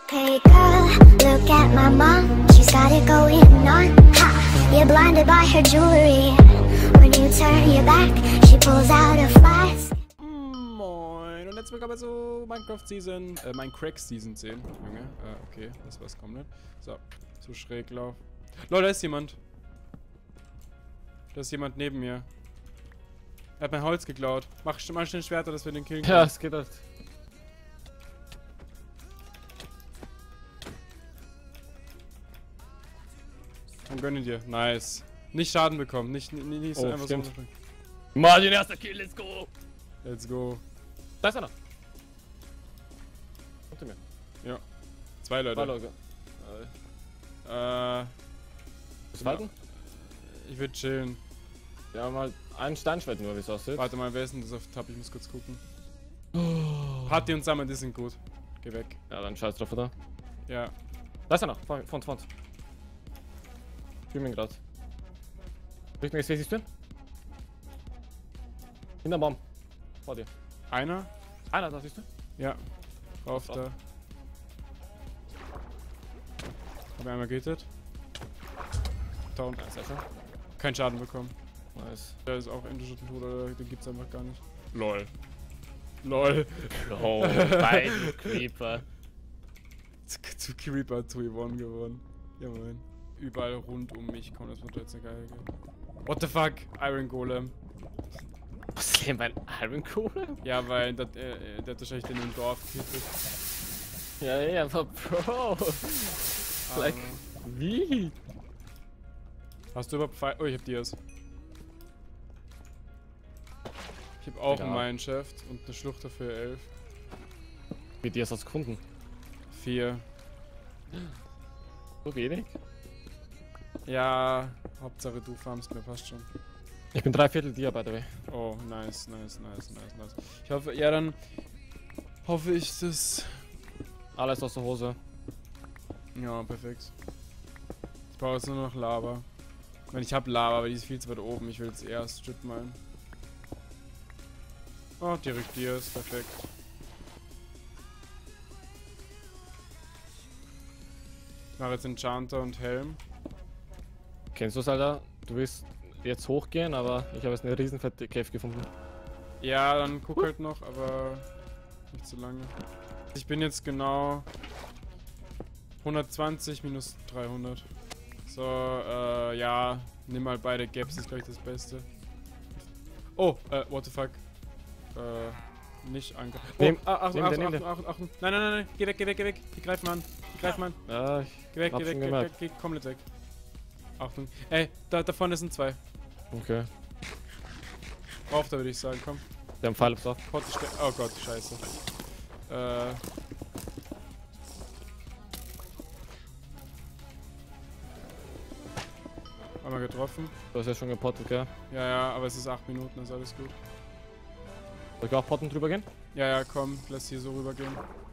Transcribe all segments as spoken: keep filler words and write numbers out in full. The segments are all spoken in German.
Hey girl, look at my mom, she's got it going on. Ha, you're blinded by her jewelry. When you turn your back, she pulls out a flask. Moin und jetzt willkommen zu Minecraft Season, äh, Minecraft Season zehn, Junge. Äh, okay, das war's komplett. So, zu schräg lauf. Leute, da ist jemand. Da ist jemand neben mir. Er hat mein Holz geklaut. Mach mal schnell Schwerter, dass wir den killen können. Ja, es geht halt. Und gönne dir. Nice. Nicht Schaden bekommen. Nicht, nicht, nicht so Oh, einfach stimmt. so. Martin, erster Kill, let's go! Let's go. Da ist einer. Kommt zu mir. Ja. Zwei Leute. Zwei Leute. Äh. Bist du warten? Ich würde chillen. Wir haben halt ein Steinschwert nur, wie es aussieht. Warte mal, wer ist denn das auf Tab? Ich muss kurz gucken. Oh. Party und Sammeln, die sind gut. Geh weg. Ja, dann scheiß drauf, oder? Ja. Da ist einer. Vor uns, vor uns. Ich bin mir gerade. Richtung S W, siehst du ihn? Hinterm Baum. Vor dir. Einer? Einer, da siehst du? Ja. Rauf Drauf. da. Hab ich einmal gehittet. Down. Ja, sehr schön. Kein Schaden bekommen. Nice. Der ist auch endlich tot, oder den gibt's einfach gar nicht. Lol. Lol. Oh, beide Creeper. Zu, zu Creeper zwei eins geworden. Ja moin. Überall rund um mich kommt, das wird jetzt eine geile. What the fuck? Iron Golem. Was ist denn bei Iron Kohle? Ja, weil das, äh, der hat wahrscheinlich den im Dorf gehittet. Ja, ja, aber Bro. Like, wie? Hast du überhaupt Pfeil? Oh, ich hab Dias. Ich hab auch Ja. einen Mineshaft und eine Schlucht dafür elf. Wie dir ist als Kunden? vier. So wenig? Ja, Hauptsache du farmst mir, passt schon. Ich bin drei Viertel dir, by the way. Oh, nice, nice, nice, nice, nice. Ich hoffe, ja, dann hoffe ich, dass. Alles aus der Hose. Ja, perfekt. Ich brauche jetzt nur noch Lava. Ich meine, ich habe Lava, aber die ist viel zu weit oben. Ich will jetzt erst Strip malen. Oh, direkt dir ist perfekt. Ich mache jetzt Enchanter und Helm. Kennst du es, Alter? Du willst jetzt hochgehen, aber ich habe jetzt eine riesen fette Cave gefunden. Ja, dann guck halt noch, aber nicht zu lange. Ich bin jetzt genau hundertzwanzig minus dreihundert. So, äh, ja, nimm mal beide Gaps, ist gleich das Beste. Oh, äh, what the fuck. Äh, nicht ange... Oh, Nehm- ah, Achtung, nehm Achtung, den, nehm Achtung, Achtung, Achtung. Nein, nein, nein, nein, geh weg, geh weg, geh weg. Die greifen an, die greifen an. Ja, ich Geh weg, hab geh weg, schon geh, geh, gemerkt. geh komplett weg. Achtung. Ey, da, da vorne sind zwei. Okay. Rauf da, würde ich sagen, komm. Der haben Pfeil aufs Dach. Potte ste- Oh Gott, scheiße. Äh... Einmal getroffen. Du hast ja schon gepottet, gell? Ja, ja, aber es ist acht Minuten, ist alles gut. Soll ich auch potten drüber gehen? Ja, ja, komm, lass hier so rübergehen.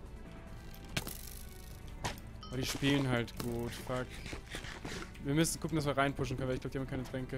Aber die spielen halt gut, fuck. Wir müssen gucken, dass wir reinpushen können, weil ich glaube, die haben keine Tränke.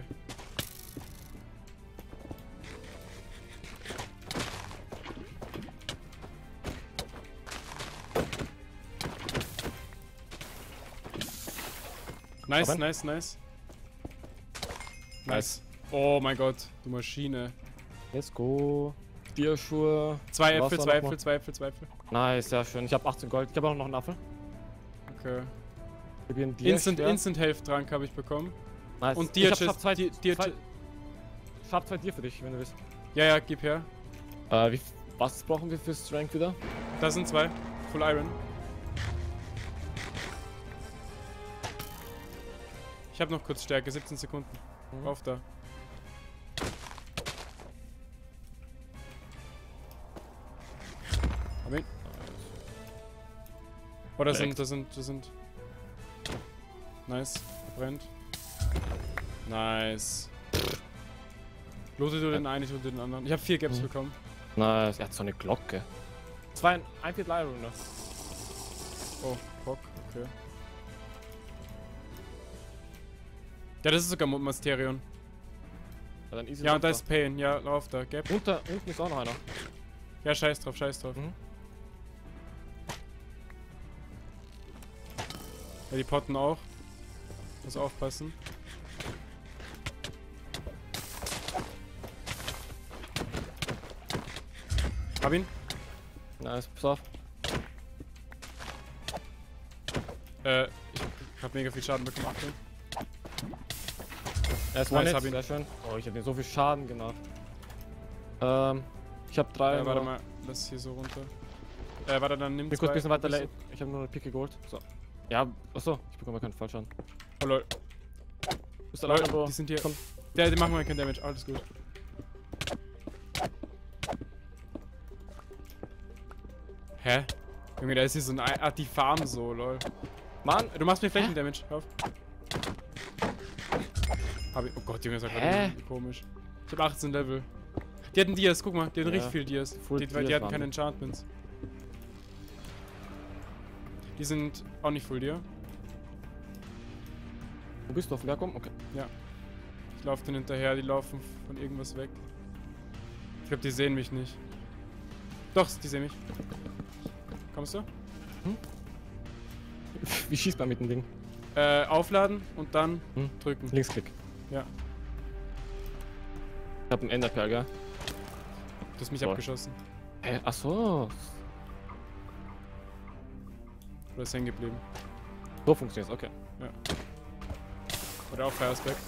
Nice, Aber? nice, nice. Nice. Oh mein Gott, du Maschine. Let's go. Tierschuhe. Zwei Äpfel, Wasser zwei noch Äpfel, mal. zwei Äpfel, zwei Äpfel. Nice, sehr schön. Ich habe achtzehn Gold. Ich habe auch noch einen Apfel. Okay. Ich hab hier einen Dier- Instant, Stern. Instant Health Trank habe ich bekommen. Nice. Und ich Tier hab, ich hab Chest- zwei, Tier- Tier- zwei, ich hab zwei Tier für dich, wenn du willst. Ja, ja, gib her. Äh, wie, was brauchen wir für Strength wieder? Da sind zwei. Full Iron. Ich habe noch kurz Stärke, siebzehn Sekunden. Mhm. Rauf da. Hab ihn. Oh, da sind, da sind, da sind. Nice. Brennt. Nice. Loote du den einen, ich loote den anderen. Ich habe vier Gaps Mhm. bekommen. Nice, er hat so eine Glocke. Zwei, ein Viertel Iron noch. Oh, Bock, okay. Ja, das ist sogar Mysterion. Ja, dann easy Ja, und da runter. ist Pain. Ja, lauf da. Gap. Unter, unten ist auch noch einer. Ja, scheiß drauf, scheiß drauf. Mhm. Ja, die Potten auch. Muss aufpassen. Hab ihn. Nice, pass auf. Äh, ich hab mega viel Schaden bekommen. Achtung. Er ist Nice, nice, hab ihn. sehr schön. Oh, ich hab mir so viel Schaden gemacht. Ähm, ich hab drei. Äh, warte nur. mal, lass hier so runter. Äh, warte, dann nimm Ich bin kurz ein bisschen weiter Bist late. Ich hab nur eine Picke geholt. So. Ja, achso, ich bekomme keinen Fallschaden. du- Oh lol. Bist Lol, alleine, Bro. die sind hier. Komm. Der, die machen mal kein Damage, alles gut. Hä? Junge, da ist hier so ein. Ei- Ach, die Farm so, lol. Mann! Du machst mir Flächendamage, auf. Hab ich. Oh Gott, Junge, das war Hä? gerade komisch. Ich hab achtzehn Level. Die hatten Dias, guck mal, die hatten Ja. richtig viel Dias. Full Die, weil die Dias hatten waren keine die. Enchantments. Die sind auch nicht Full Dia. Wo bist du? Auf Werkum? Okay. Ich laufe denen hinterher, die laufen von irgendwas weg. Ich glaube, die sehen mich nicht. Doch, die sehen mich. Kommst du? Wie schießt man mit dem Ding? Äh, aufladen und dann Hm? drücken. Linksklick. Ja. Ich hab einen Enderperl, gell? Du hast mich Voll. abgeschossen. Hä? Achso. Oder ist hängen geblieben. So funktioniert's, okay. Oder auch Firesback.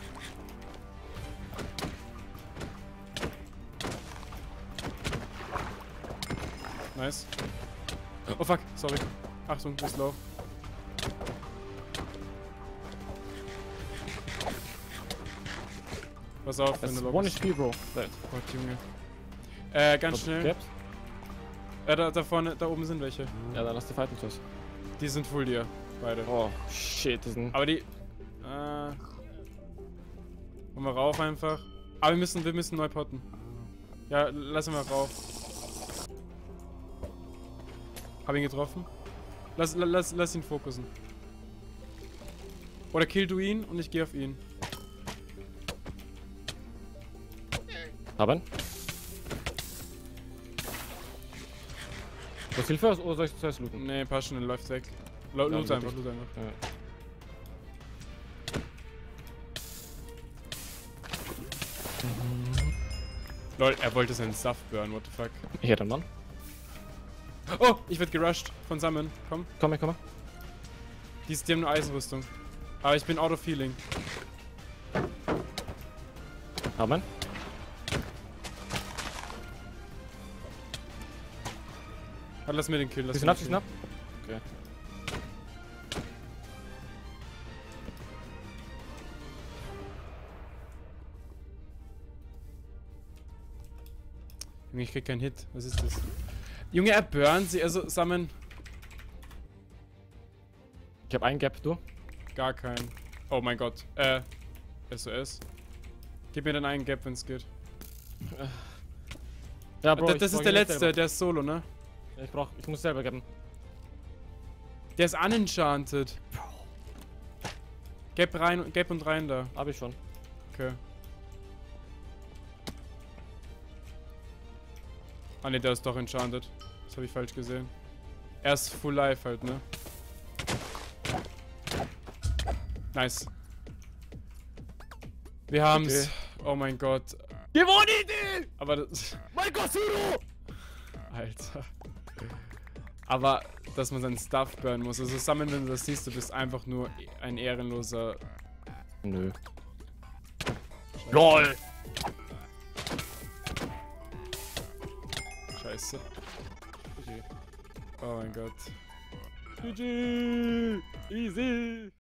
Nice. Oh fuck, sorry. Achtung, du bist low. Pass auf, wenn Das du ist low One bist. H P, Bro. Dead. Gott, Junge. Äh, ganz schnell. Gaps? Äh, da, da vorne, da oben sind welche. Ja, dann lass die fighten zuerst. Die sind Full Dia, beide. Oh, shit, die sind... Aber die. Äh. Wollen wir rauf einfach. Aber wir müssen, wir müssen neu potten. Ja, lass ihn mal rauf. Hab ihn getroffen. Lass, la- lass, lass ihn fokussen. Oder kill du ihn und ich gehe auf ihn. Haben? Was Hilfe oder soll ich zuerst looten? Nee, passt schon, er läuft weg. Lo Ja, loot dann einfach, loot loot einfach. Ja. Lol, er wollte seinen Stuff burn, what the fuck. Hier, der Mann. Oh, ich werd gerusht von Summon. Komm. Komm her, komm her. Die, ist, die haben eine Eisenrüstung. Aber ich bin out of healing. Haben? Warte, lass mir den Kill. Lass Sie mir sind den ab, sie Kill. sind ab. Okay. Junge, ich krieg keinen Hit. Was ist das? Junge, er burnt sie. Also, Summon. Ich hab einen Gap, du? Gar keinen. Oh mein Gott. Äh. S O S. Gib mir dann einen Gap, wenn's geht. Ja, das ich das brauch ist der ihn letzte, selber. der ist Solo, ne? Ja, ich brauch, ich muss selber gappen. Der ist unenchanted. Gap rein, Gap und rein da. Hab ich schon. Okay. Ah ne, der ist doch enchanted. Das habe ich falsch gesehen. Er ist full life halt, ne? Nice. Wir haben's. Oh mein Gott. Gewonnen, Idee! Aber das. Mein Gott, Suro! Alter. Aber, dass man seinen Stuff burnen muss. Also, Summon, wenn du das siehst, du bist einfach nur ein ehrenloser. Nö. LOL! Scheiße. Oh mein Gott. G G! Easy!